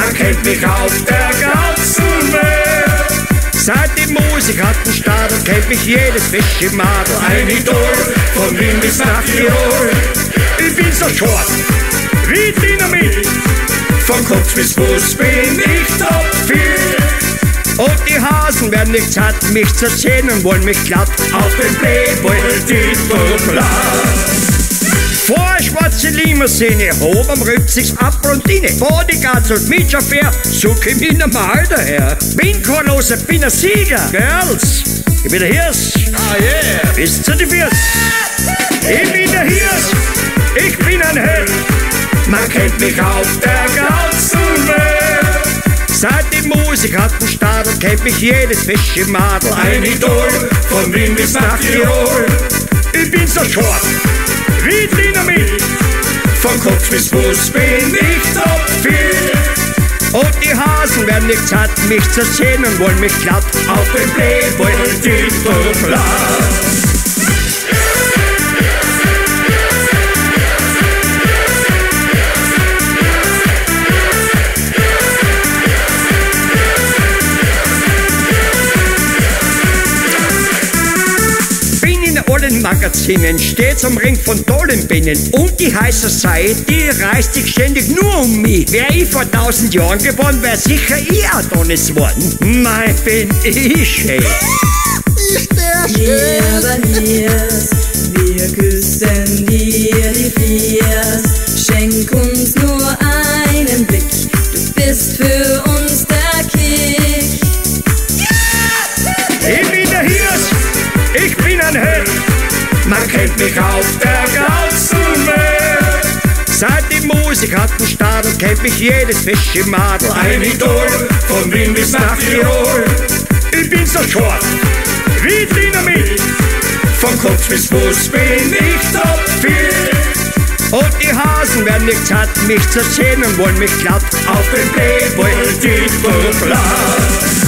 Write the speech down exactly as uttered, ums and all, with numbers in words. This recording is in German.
Man kennt mich auf der ganzen Welt. Seit die Musik hat den Stadel, kennt mich jedes Fisch im Madel. Ein Idol, von Wien bis nach Tirol. Ich bin so short wie Dynamit, von Kopf bis Fuß bin ich topfit. Und die Hasen werden nicht satt, mich zu sehen und wollen mich glatt auf den Playboy-Titelblatt. Vor schwarze Limousine, hoch am Rübsigs ab Blondine, Bodyguards und Mietschaffair, such ich mich normal daher. Bin kein Loser, bin ein Sieger, Girls, ich bin der Hirs, ah yeah, bis zu die Viers. Ich bin der Hirs, ich bin ein Held, man kennt mich auf der ganzen Welt. Seit die Musik hat den Stadel, kennt mich jedes Fisch im Madel. Ein Idol, von Wien bis nach Tirol. Ich bin so short wie Dynamit, von Kopf bis Fuß bin ich topfit. Und die Hasen werden nicht satt, mich zu sehen und wollen mich glatt auf den Playboy-Titelblatt. In Magazinen steht's am Ring von tollen Binnen und die High Society reißt sich ständig nur um mich. Wär ich vor tausend Jahren geboren, wär sicher ich Adonis worden. Mein, bin ich schön. Ich der Schön. Wir küssen dir die Fiers. Schenk uns nur einen Blick, du bist für uns der Kick. Ich bin der Hirs, ich bin ein Held. Man kennt mich auf der ganzen Welt. Seit die Musik hat den Stadel, kennt mich jedes Fisch im Madel. Ein Idol, von Wien bis nach Tirol. Ich bin so short wie Dynamit, von Kopf bis Fuß bin ich topfit. Und die Hasen werden nicht satt, mich zu sehen und wollen mich glatt auf den Playboy-Titelblatt.